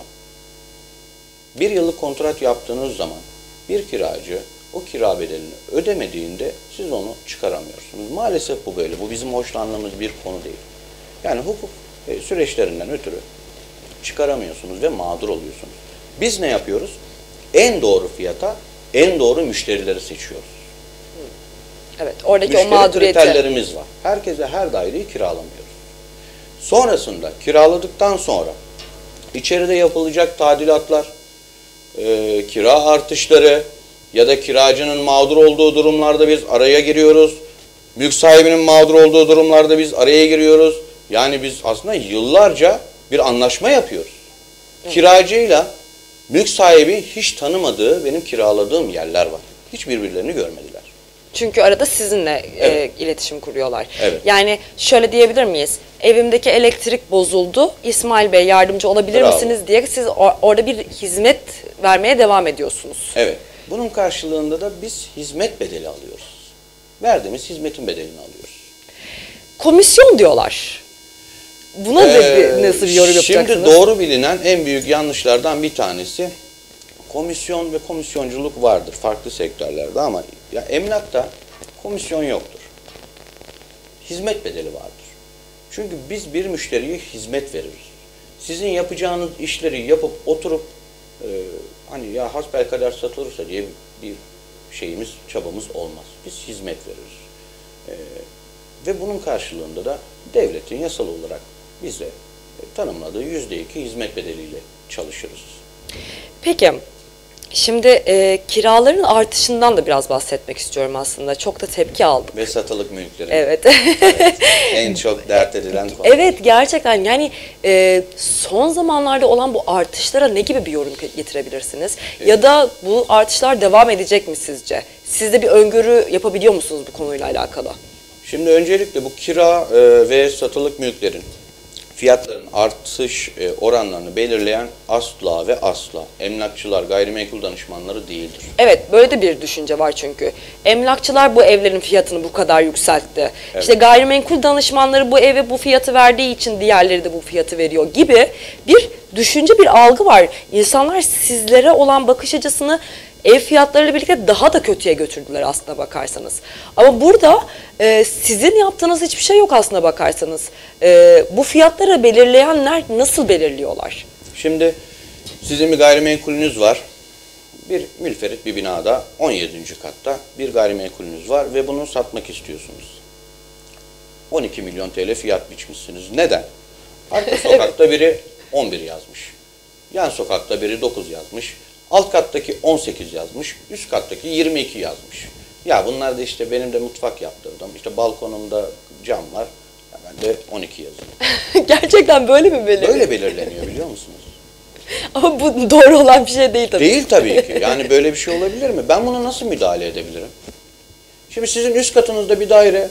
S3: Bir yıllık kontrat yaptığınız zaman bir kiracı o kira bedelini ödemediğinde siz onu çıkaramıyorsunuz. Maalesef bu böyle. Bu bizim hoşlandığımız bir konu değil. Yani hukuk süreçlerinden ötürü çıkaramıyorsunuz ve mağdur oluyorsunuz. Biz ne yapıyoruz? En doğru fiyata en doğru müşterileri seçiyoruz.
S2: Evet, oradaki
S3: müşteri
S2: o mağduriyeti.
S3: kriterlerimiz var. Herkese her daireyi kiralamıyoruz. Sonrasında kiraladıktan sonra içeride yapılacak tadilatlar, kira artışları ya da kiracının mağdur olduğu durumlarda biz araya giriyoruz. Mülk sahibinin mağdur olduğu durumlarda biz araya giriyoruz. Yani biz aslında yıllarca bir anlaşma yapıyoruz. Kiracıyla mülk sahibi hiç tanımadığı benim kiraladığım yerler var. Hiç birbirlerini görmediler.
S2: Çünkü arada sizinle
S3: Evet.
S2: iletişim kuruyorlar.
S3: Evet.
S2: Yani şöyle diyebilir miyiz? Evimdeki elektrik bozuldu. İsmail Bey yardımcı olabilir
S3: Bravo.
S2: misiniz diye siz orada bir hizmet vermeye devam ediyorsunuz.
S3: Evet. Bunun karşılığında da biz hizmet bedeli alıyoruz. Verdiğimiz hizmetin bedelini alıyoruz.
S2: Komisyon diyorlar. Buna nasıl bir yorum yapacaksınız?
S3: Şimdi doğru bilinen en büyük yanlışlardan bir tanesi komisyon ve komisyonculuk vardır farklı sektörlerde ama ya emlakta komisyon yoktur. Hizmet bedeli vardır. Çünkü biz bir müşteriye hizmet veririz. Sizin yapacağınız işleri yapıp oturup hani ya hasbelkader satılırsa diye bir şeyimiz, çabamız olmaz. Biz hizmet veririz. Ve bunun karşılığında da devletin yasal olarak bize tanımladığı %2 hizmet bedeliyle çalışırız.
S2: Peki, şimdi kiraların artışından da biraz bahsetmek istiyorum aslında. Çok da tepki aldık.
S3: Ve satılık mülklerin.
S2: Evet.
S3: Evet, en çok dert edilen konu.
S2: Evet, gerçekten yani son zamanlarda olan bu artışlara ne gibi bir yorum getirebilirsiniz?
S3: Evet.
S2: Ya da bu artışlar devam edecek mi sizce? Siz de bir öngörü yapabiliyor musunuz bu konuyla alakalı?
S3: Şimdi öncelikle bu kira ve satılık mülklerin fiyatların artış oranlarını belirleyen asla ve asla emlakçılar, gayrimenkul danışmanları değildir.
S2: Evet, böyle de bir düşünce var çünkü. Emlakçılar bu evlerin fiyatını bu kadar yükseltti.
S3: Evet.
S2: İşte gayrimenkul danışmanları bu eve bu fiyatı verdiği için diğerleri de bu fiyatı veriyor gibi bir düşünce, bir algı var. İnsanlar sizlere olan bakış açısını ev fiyatlarıyla birlikte daha da kötüye götürdüler aslında bakarsanız. Ama burada sizin yaptığınız hiçbir şey yok aslında bakarsanız. Bu fiyatları belirleyenler nasıl belirliyorlar?
S3: Şimdi sizin bir gayrimenkulünüz var. Bir mülferit bir binada 17. katta bir gayrimenkulünüz var ve bunu satmak istiyorsunuz. 12 milyon TL fiyat biçmişsiniz. Neden? Arka sokakta biri 11 yazmış. Yan sokakta biri 9 yazmış. Alt kattaki 18 yazmış. Üst kattaki 22 yazmış. Ya bunlar da işte benim de mutfak yaptırdım. İşte balkonumda cam var. Ya ben de 12 yazayım.
S2: Gerçekten böyle mi belirleniyor?
S3: Böyle belirleniyor biliyor musunuz?
S2: Ama bu doğru olan bir şey değil tabii.
S3: Değil tabii ki. Yani böyle bir şey olabilir mi? Ben buna nasıl müdahale edebilirim? Şimdi sizin üst katınızda bir daire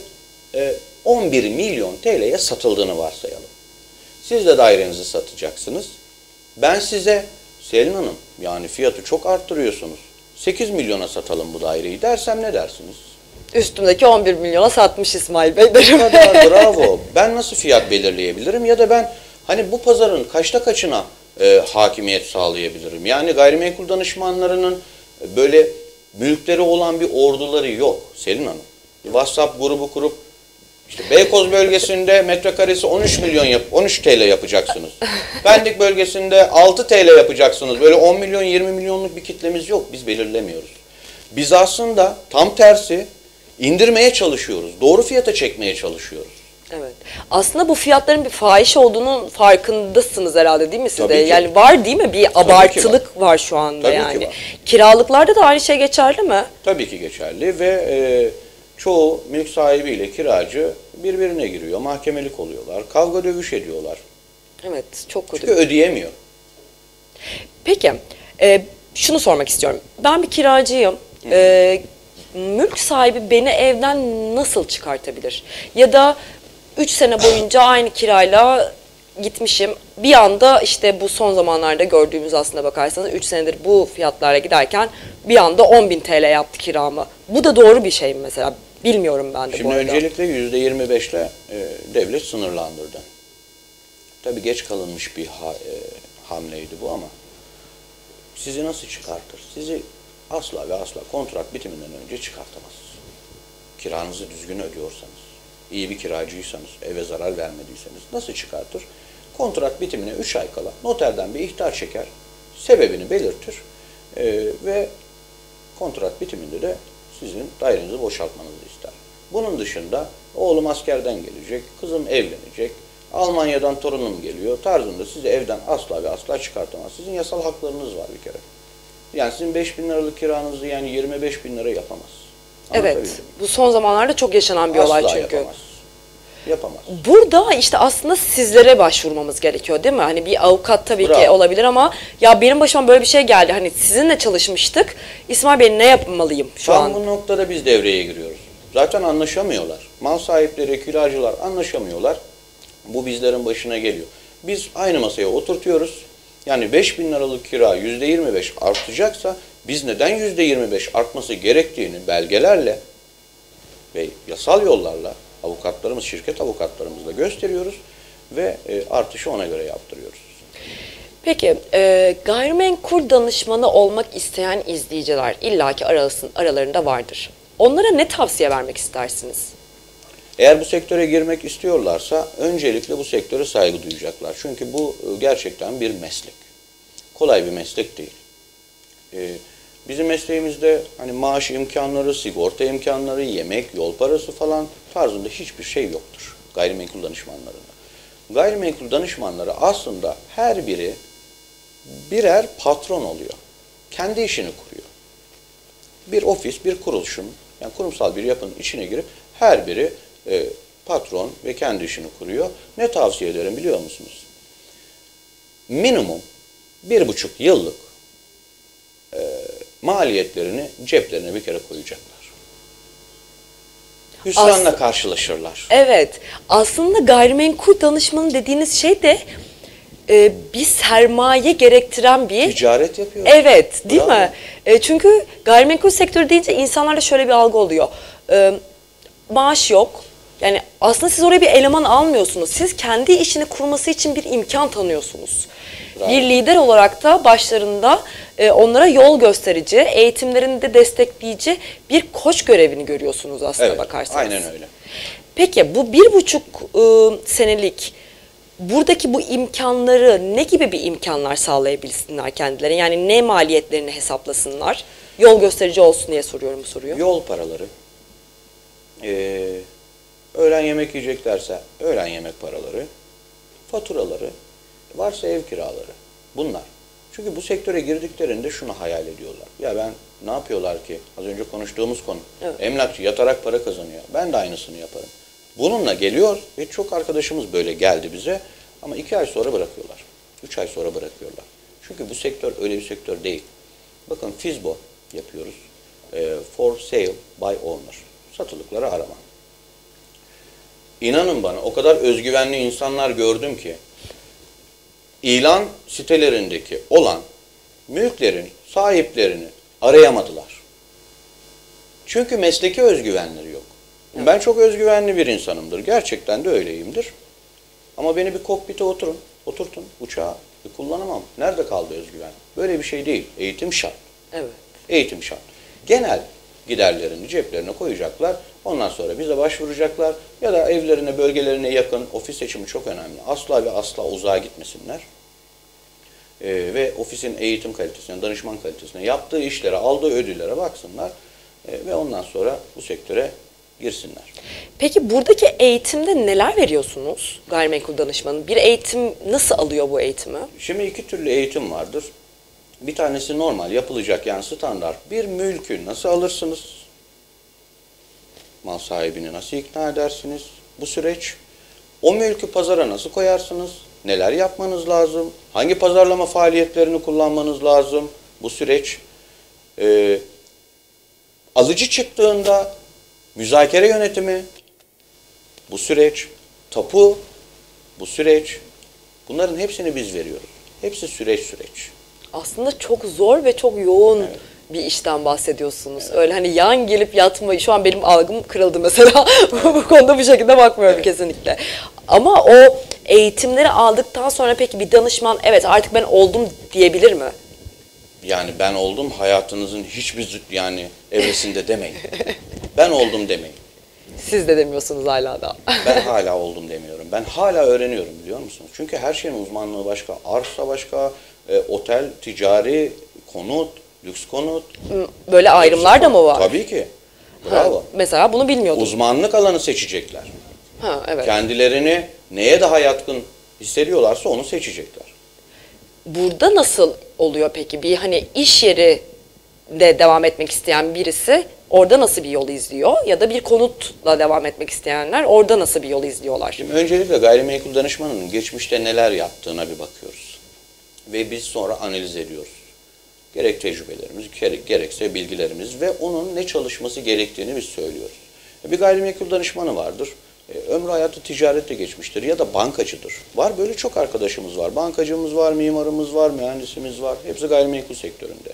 S3: 11 milyon TL'ye satıldığını varsayalım. Siz de dairenizi satacaksınız. Ben size Selin Hanım yani fiyatı çok arttırıyorsunuz. 8 milyona satalım bu daireyi dersem ne dersiniz?
S2: Üstümdeki 11 milyona satmış İsmail Bey derim.
S3: Bu kadar bravo. Ben nasıl fiyat belirleyebilirim ya da ben hani bu pazarın kaçta kaçına hakimiyet sağlayabilirim? Yani gayrimenkul danışmanlarının böyle mülkleri olan bir orduları yok Selin Hanım. WhatsApp grubu kurup işte Beykoz bölgesinde metrekaresi 13 milyon 13 TL yapacaksınız. Pendik bölgesinde 6 TL yapacaksınız. Böyle 10 milyon 20 milyonluk bir kitlemiz yok. Biz belirlemiyoruz. Biz aslında tam tersi indirmeye çalışıyoruz. Doğru fiyata çekmeye çalışıyoruz.
S2: Evet. Aslında bu fiyatların bir fahiş olduğunun farkındasınız herhalde değil mi siz de?
S3: Tabii ki.
S2: Yani var değil mi? Bir abartılık var şu anda
S3: Tabii ki
S2: yani.
S3: var.
S2: Kiralıklarda da aynı şey geçerli mi?
S3: Tabii ki geçerli ve çoğu mülk sahibiyle kiracı birbirine giriyor. Mahkemelik oluyorlar. Kavga dövüş ediyorlar.
S2: Evet, çok kötü.
S3: Çünkü ödeyemiyor.
S2: Peki, şunu sormak istiyorum. Ben bir kiracıyım. Mülk sahibi beni evden nasıl çıkartabilir? Ya da 3 sene boyunca aynı kirayla gitmişim. Bir anda işte bu son zamanlarda gördüğümüz aslında bakarsanız 3 senedir bu fiyatlara giderken bir anda 10.000 TL yaptı kiramı. Bu da doğru bir şey mi mesela? Bilmiyorum ben de
S3: Şimdi
S2: bu arada.
S3: öncelikle %25'le devlet sınırlandırdı. Tabii geç kalınmış bir hamleydi bu ama sizi nasıl çıkartır? Sizi asla ve asla kontrat bitiminden önce çıkartamaz. Kiranızı düzgün ödüyorsanız, iyi bir kiracıysanız, eve zarar vermediyseniz nasıl çıkartır? Kontrat bitimine 3 ay kala noterden bir ihtar çeker, sebebini belirtir ve kontrat bitiminde de sizin dairenizi boşaltmanızı ister. Bunun dışında oğlum askerden gelecek, kızım evlenecek, Almanya'dan torunum geliyor tarzında sizi evden asla ve asla çıkartamaz. Sizin yasal haklarınız var bir kere. Yani sizin 5.000 liralık kiranızı yani 25.000 lira yapamaz.
S2: Evet, bu son zamanlarda çok yaşanan bir olay çünkü.
S3: Yapamaz. Yapamaz.
S2: Burada işte aslında sizlere başvurmamız gerekiyor değil mi? Hani bir avukat tabii ki olabilir ama ya benim başıma böyle bir şey geldi. Hani sizinle çalışmıştık. İsmail Bey ne yapmalıyım şu an?
S3: Bu noktada biz devreye giriyoruz. Zaten anlaşamıyorlar. Mal sahipleri, kiracılar anlaşamıyorlar. Bu bizlerin başına geliyor. Biz aynı masaya oturtuyoruz. Yani 5.000 liralık kira %25 artacaksa biz neden %25 artması gerektiğini belgelerle ve yasal yollarla avukatlarımız, şirket avukatlarımızla gösteriyoruz ve artışı ona göre yaptırıyoruz.
S2: Peki, gayrimenkul danışmanı olmak isteyen izleyiciler illaki aralarında vardır. Onlara ne tavsiye vermek istersiniz?
S3: Eğer bu sektöre girmek istiyorlarsa öncelikle bu sektöre saygı duyacaklar. Çünkü bu gerçekten bir meslek. Kolay bir meslek değil. Bizim mesleğimizde hani maaş imkanları, sigorta imkanları, yemek, yol parası falan tarzında hiçbir şey yoktur gayrimenkul danışmanlarında. Gayrimenkul danışmanları aslında her biri birer patron oluyor. Kendi işini kuruyor. Bir ofis, bir kuruluşun, yani kurumsal bir yapının içine girip her biri patron ve kendi işini kuruyor. Ne tavsiye ederim biliyor musunuz? Minimum 1,5 yıllık maliyetlerini ceplerine bir kere koyacaklar. Hüsranla karşılaşırlar.
S2: Evet. Aslında gayrimenkul danışmanı dediğiniz şey de bir sermaye gerektiren bir...
S3: Ticaret yapıyor.
S2: Evet, değil
S3: Bravo.
S2: mi? Çünkü gayrimenkul sektörü deyince insanlarda şöyle bir algı oluyor. Maaş yok. Yani aslında siz oraya bir eleman almıyorsunuz. Siz kendi işini kurması için bir imkan tanıyorsunuz.
S3: Bravo.
S2: Bir lider olarak da başlarında onlara yol gösterici, eğitimlerinde destekleyici bir koç görevini görüyorsunuz aslında
S3: Evet,
S2: bakarsanız.
S3: aynen öyle.
S2: Peki bu 1,5 senelik buradaki bu imkanları ne gibi bir imkanlar sağlayabilsinler kendilerine? Yani ne maliyetlerini hesaplasınlar? Yol gösterici olsun diye soruyorum bu soruyu.
S3: Yol paraları, öğlen yemek yiyeceklerse öğlen yemek paraları, faturaları, varsa ev kiraları. Bunlar. Çünkü bu sektöre girdiklerinde şunu hayal ediyorlar. Ya ben ne yapıyorlar ki? Az önce konuştuğumuz konu.
S2: Evet.
S3: Emlakçı yatarak para kazanıyor. Ben de aynısını yaparım. Bununla geliyor ve çok arkadaşımız böyle geldi bize. Ama 2 ay sonra bırakıyorlar. 3 ay sonra bırakıyorlar. Çünkü bu sektör öyle bir sektör değil. Bakın Fizbo yapıyoruz. For sale by owner. Satılıkları arama. İnanın bana o kadar özgüvenli insanlar gördüm ki ilan sitelerindeki olan mülklerin sahiplerini arayamadılar. Çünkü mesleki özgüvenleri yok. Ben çok özgüvenli bir insanımdır. Gerçekten de öyleyimdir. Ama beni bir kokpite oturtun uçağa kullanamam. Nerede kaldı özgüven? Böyle bir şey değil. Eğitim şart.
S2: Evet.
S3: Eğitim şart. Genel giderlerini ceplerine koyacaklar. Ondan sonra bize başvuracaklar. Ya da evlerine, bölgelerine yakın ofis seçimi çok önemli. Asla ve asla uzağa gitmesinler. Ve ofisin eğitim kalitesine, danışman kalitesine, yaptığı işlere, aldığı ödüllere baksınlar. Ve ondan sonra bu sektöre girsinler.
S2: Peki buradaki eğitimde neler veriyorsunuz gayrimenkul danışmanı? Bir eğitim nasıl alıyor bu eğitimi?
S3: Şimdi 2 türlü eğitim vardır. Bir tanesi normal yapılacak yani standart. Bir mülkü nasıl alırsınız? Mal sahibini nasıl ikna edersiniz? Bu süreç. O mülkü pazara nasıl koyarsınız? Neler yapmanız lazım? Hangi pazarlama faaliyetlerini kullanmanız lazım? Bu süreç. Alıcı çıktığında müzakere yönetimi, bu süreç. Tapu, bu süreç. Bunların hepsini biz veriyoruz. Hepsi süreç.
S2: Aslında çok zor ve çok yoğun bir işten bahsediyorsunuz. Öyle hani yan gelip yatmayı, şu an benim algım kırıldı mesela. Bu konuda bu şekilde bakmıyorum kesinlikle. Ama o eğitimleri aldıktan sonra peki bir danışman evet artık ben oldum diyebilir mi?
S3: Yani ben oldum hayatınızın hiçbir yani evresinde demeyin. Ben oldum demeyin.
S2: Siz de demiyorsunuz hala da.
S3: Ben hala oldum demiyorum. Ben hala öğreniyorum biliyor musunuz? Çünkü her şeyin uzmanlığı başka. Arsa başka, otel, ticari, konut, lüks konut.
S2: Böyle ayrımlar da mı var?
S3: Tabii ki. Bravo.
S2: Mesela bunu bilmiyordum.
S3: Uzmanlık alanı seçecekler.
S2: Ha, evet.
S3: Kendilerini neye daha yatkın hissediyorlarsa onu seçecekler.
S2: Burada nasıl oluyor peki? Bir hani iş yeri de devam etmek isteyen birisi orada nasıl bir yol izliyor? Ya da bir konutla devam etmek isteyenler orada nasıl bir yol izliyorlar?
S3: Şimdi öncelikle gayrimenkul danışmanının geçmişte neler yaptığına bir bakıyoruz. Ve biz sonra analiz ediyoruz. Gerek tecrübelerimiz, gerekse bilgilerimiz ve onun ne çalışması gerektiğini biz söylüyoruz. Bir gayrimenkul danışmanı vardır. Ömrü hayatı ticarette geçmiştir ya da bankacıdır. Var böyle çok arkadaşımız var. Bankacımız var, mimarımız var, mühendisimiz var. Hepsi gayrimenkul sektöründe.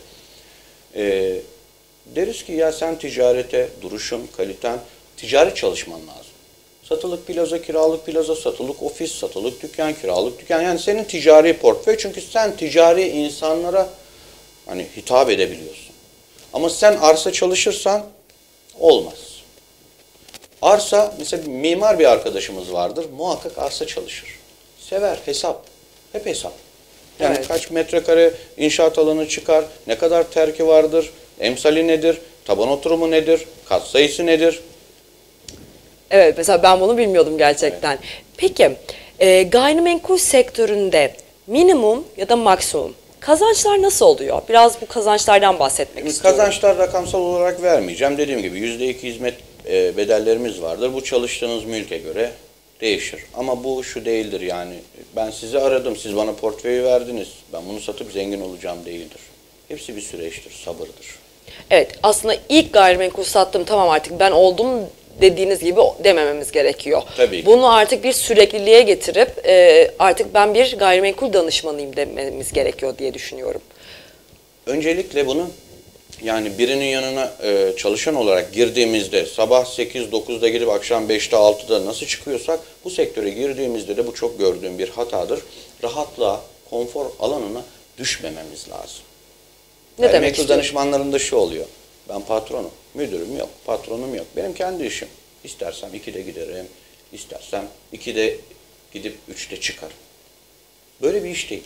S3: Deriz ki ya sen ticarete, duruşun, kaliten, ticari çalışman lazım. Satılık plaza, kiralık plaza, satılık ofis, satılık dükkan, kiralık dükkan. Yani senin ticari portföy çünkü sen ticari insanlara hani hitap edebiliyorsun. Ama sen arsa çalışırsan olmaz. Arsa, mesela mimar bir arkadaşımız vardır. Muhakkak arsa çalışır. Sever, hesap. Hep hesap. Yani
S2: Evet.
S3: kaç metrekare inşaat alanı çıkar, ne kadar terki vardır, emsali nedir, taban oturumu nedir, kat sayısı nedir?
S2: Evet, mesela ben bunu bilmiyordum gerçekten. Peki, gayrimenkul sektöründe minimum ya da maksimum kazançlar nasıl oluyor? Biraz bu kazançlardan bahsetmek istiyorum.
S3: Kazançlar rakamsal olarak vermeyeceğim. Dediğim gibi %2 hizmet bedellerimiz vardır. Bu çalıştığınız mülke göre değişir. Ama bu şu değildir yani. Ben sizi aradım, siz bana portföyü verdiniz. Ben bunu satıp zengin olacağım değildir. Hepsi bir süreçtir, sabırdır.
S2: Evet, aslında ilk gayrimenkul sattım, tamam artık ben oldum dediğiniz gibi demememiz gerekiyor.
S3: Tabii ki.
S2: Bunu artık bir sürekliliğe getirip artık ben bir gayrimenkul danışmanıyım dememiz gerekiyor diye düşünüyorum.
S3: Öncelikle bunu yani birinin yanına çalışan olarak girdiğimizde sabah 8-9'da gidip akşam 5'te 6'da nasıl çıkıyorsak bu sektöre girdiğimizde de bu çok gördüğüm bir hatadır. Rahatlığa, konfor alanına düşmememiz lazım.
S2: demek
S3: Gayrimenkul
S2: istiyorsun?
S3: danışmanlarında şu oluyor. Ben patronum, müdürüm yok, patronum yok. Benim kendi işim. İstersem 2'de giderim, istersem 2'de gidip 3'te çıkarım. Böyle bir iş değil.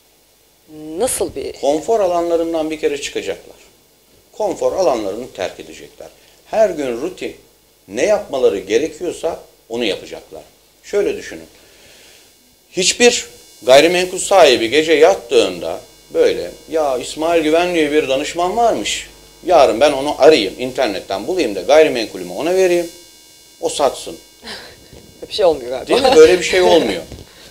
S2: Nasıl bir...
S3: Konfor alanlarından bir kere çıkacaklar. Konfor alanlarını terk edecekler. Her gün rutin ne yapmaları gerekiyorsa onu yapacaklar. Şöyle düşünün. Hiçbir gayrimenkul sahibi gece yattığında böyle ya İsmail Güven diye bir danışman varmış. Yarın ben onu arayayım, internetten bulayım da gayrimenkulümü ona vereyim. O satsın.
S2: Bir şey olmuyor galiba.
S3: Değil mi? Böyle bir şey olmuyor.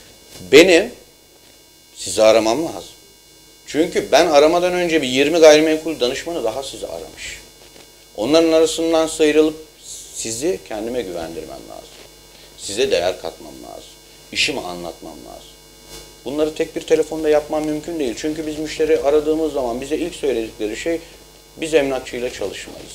S3: Benim sizi aramam lazım. Çünkü ben aramadan önce bir 20 gayrimenkul danışmanı daha sizi aramış. Onların arasından sıyrılıp sizi kendime güvendirmem lazım. Size değer katmam lazım. İşimi anlatmam lazım. Bunları tek bir telefonda yapmam mümkün değil. Çünkü biz müşteri aradığımız zaman bize ilk söyledikleri şey biz emlakçıyla çalışmayız.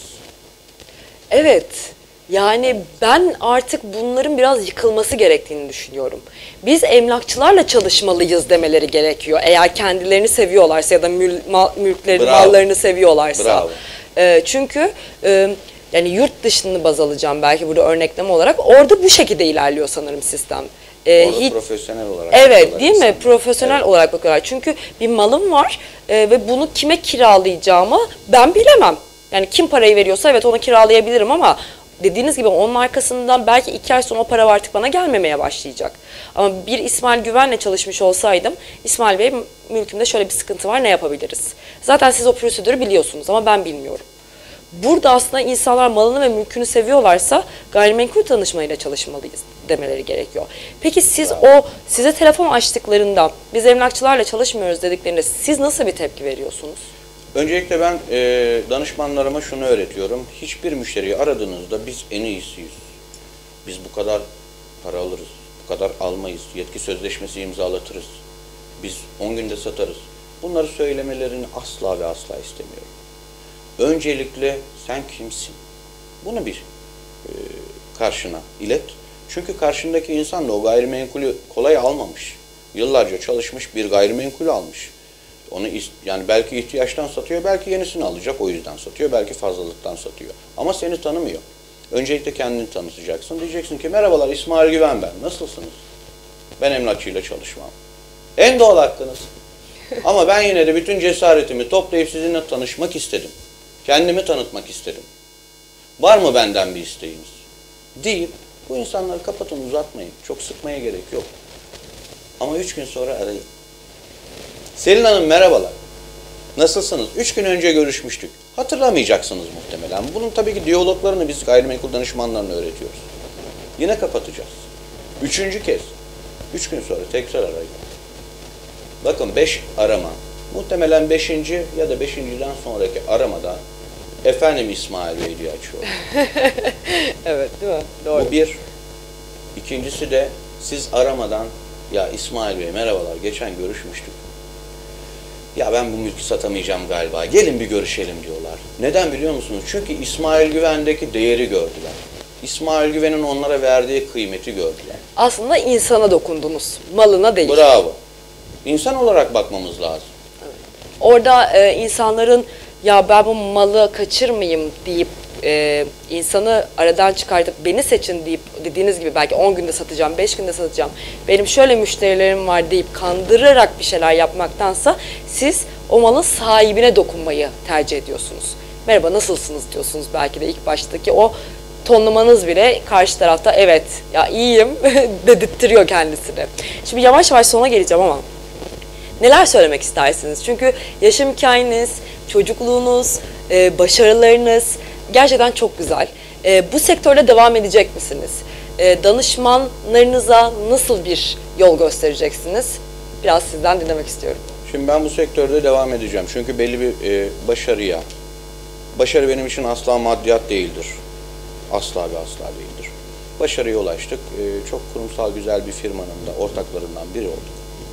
S2: Evet. Yani ben artık bunların biraz yıkılması gerektiğini düşünüyorum. Biz emlakçılarla çalışmalıyız demeleri gerekiyor. Eğer kendilerini seviyorlarsa ya da mülklerini,
S3: Bravo.
S2: mallarını seviyorlarsa.
S3: Bravo.
S2: Çünkü yani yurt dışını baz alacağım belki burada örnekleme olarak. Orada bu şekilde ilerliyor sanırım sistem.
S3: Orada profesyonel olarak
S2: Evet
S3: bakıyorlar
S2: değil mi?
S3: insanlar.
S2: Profesyonel
S3: Evet.
S2: olarak bakıyorlar. Çünkü bir malım var ve bunu kime kiralayacağımı ben bilemem. Yani kim parayı veriyorsa evet ona kiralayabilirim ama dediğiniz gibi onun arkasından belki 2 ay sonra o para artık bana gelmemeye başlayacak. Ama bir İsmail Güven'le çalışmış olsaydım, İsmail Bey mülkümde şöyle bir sıkıntı var, ne yapabiliriz? Zaten siz o prosedürü biliyorsunuz ama ben bilmiyorum. Burada aslında insanlar malını ve mülkünü seviyorlarsa gayrimenkul danışmayla çalışmalıyız demeleri gerekiyor. Peki siz size telefon açtıklarında biz emlakçılarla çalışmıyoruz dediklerinde siz nasıl bir tepki veriyorsunuz?
S3: Öncelikle ben danışmanlarıma şunu öğretiyorum. Hiçbir müşteriyi aradığınızda biz en iyisiyiz. Biz bu kadar para alırız, bu kadar almayız, yetki sözleşmesi imzalatırız. Biz 10 günde satarız. Bunları söylemelerini asla ve asla istemiyorum. Öncelikle sen kimsin? Bunu bir karşına ilet. Çünkü karşındaki insan da o gayrimenkulü kolay almamış. Yıllarca çalışmış bir gayrimenkulü almış. Onu yani belki ihtiyaçtan satıyor, belki yenisini alacak o yüzden satıyor, belki fazlalıktan satıyor. Ama seni tanımıyor. Öncelikle kendini tanıtacaksın. Diyeceksin ki merhabalar İsmail Güven ben. Nasılsınız? Ben emlakçıyla çalışmam. En doğal hakkınız. Ama ben yine de bütün cesaretimi toplayıp sizinle tanışmak istedim. Kendimi tanıtmak istedim. Var mı benden bir isteğiniz? Deyip bu insanları kapatın, uzatmayın. Çok sıkmaya gerek yok. Ama 3 gün sonra arayın. Selin Hanım merhabalar. Nasılsınız? 3 gün önce görüşmüştük. Hatırlamayacaksınız muhtemelen. Bunun tabii ki diyaloglarını biz gayrimenkul danışmanlarına öğretiyoruz. Yine kapatacağız. 3. kez. 3 gün sonra tekrar arayın. Bakın 5 arama. Muhtemelen 5. ya da 5.'den sonraki aramada efendim İsmail Bey diye açıyor.
S2: Evet değil mi? Doğru.
S3: Bu bir. İkincisi de siz aramadan ya İsmail Bey merhabalar geçen görüşmüştük. Ya ben bu mülkü satamayacağım galiba. Gelin bir görüşelim diyorlar. Neden biliyor musunuz? Çünkü İsmail Güven'deki değeri gördüler. İsmail Güven'in onlara verdiği kıymeti gördüler.
S2: Aslında insana dokundunuz, malına değil.
S3: Bravo. İnsan olarak bakmamız lazım.
S2: Orada insanların ya ben bu malı kaçırmayayım deyip insanı aradan çıkartıp beni seçin deyip dediğiniz gibi belki 10 günde satacağım, 5 günde satacağım. Benim şöyle müşterilerim var deyip kandırarak bir şeyler yapmaktansa siz o malın sahibine dokunmayı tercih ediyorsunuz. Merhaba nasılsınız diyorsunuz belki de ilk baştaki o tonlamanız bile karşı tarafta evet ya iyiyim dedirtiyor kendisini. Şimdi yavaş yavaş sona geleceğim ama neler söylemek istersiniz? Çünkü yaşam hikayeniz, çocukluğunuz, başarılarınız gerçekten çok güzel. Bu sektörde devam edecek misiniz? Danışmanlarınıza nasıl bir yol göstereceksiniz? Biraz sizden dinlemek istiyorum.
S3: Şimdi ben bu sektörde devam edeceğim. Çünkü belli bir başarıya. Başarı benim için asla maddiyat değildir. Asla ve asla değildir. Başarıya ulaştık. Çok kurumsal güzel bir firmanın da ortaklarından biri olduk.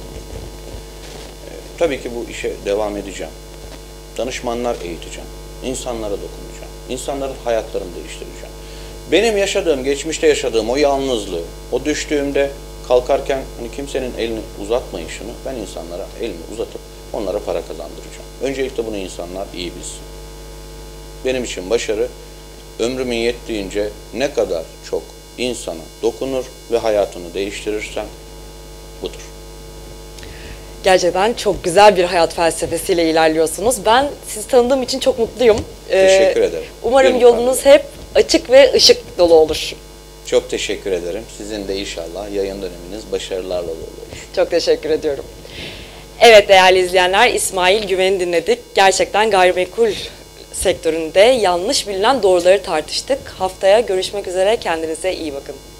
S3: Tabii ki bu işe devam edeceğim. Danışmanlar eğiteceğim. İnsanlara dokunacağım. İnsanların hayatlarını değiştireceğim. Benim yaşadığım, geçmişte yaşadığım o yalnızlığı, o düştüğümde kalkarken hani kimsenin elini uzatmayışını ben insanlara elimi uzatıp onlara para kazandıracağım. Öncelikle bunu insanlar iyi bilsin. Benim için başarı, ömrümün yettiğince ne kadar çok insana dokunur ve hayatını değiştirirsem budur.
S2: Gerçekten çok güzel bir hayat felsefesiyle ilerliyorsunuz. Ben sizi tanıdığım için çok mutluyum.
S3: Teşekkür ederim.
S2: Umarım
S3: Benim
S2: yolunuz
S3: tabii.
S2: hep açık ve ışık dolu olur.
S3: Çok teşekkür ederim. Sizin de inşallah yayın döneminiz başarılarla dolu olur.
S2: Çok teşekkür ediyorum. Evet değerli izleyenler, İsmail Güven'i dinledik. Gerçekten gayrimenkul sektöründe yanlış bilinen doğruları tartıştık. Haftaya görüşmek üzere, kendinize iyi bakın.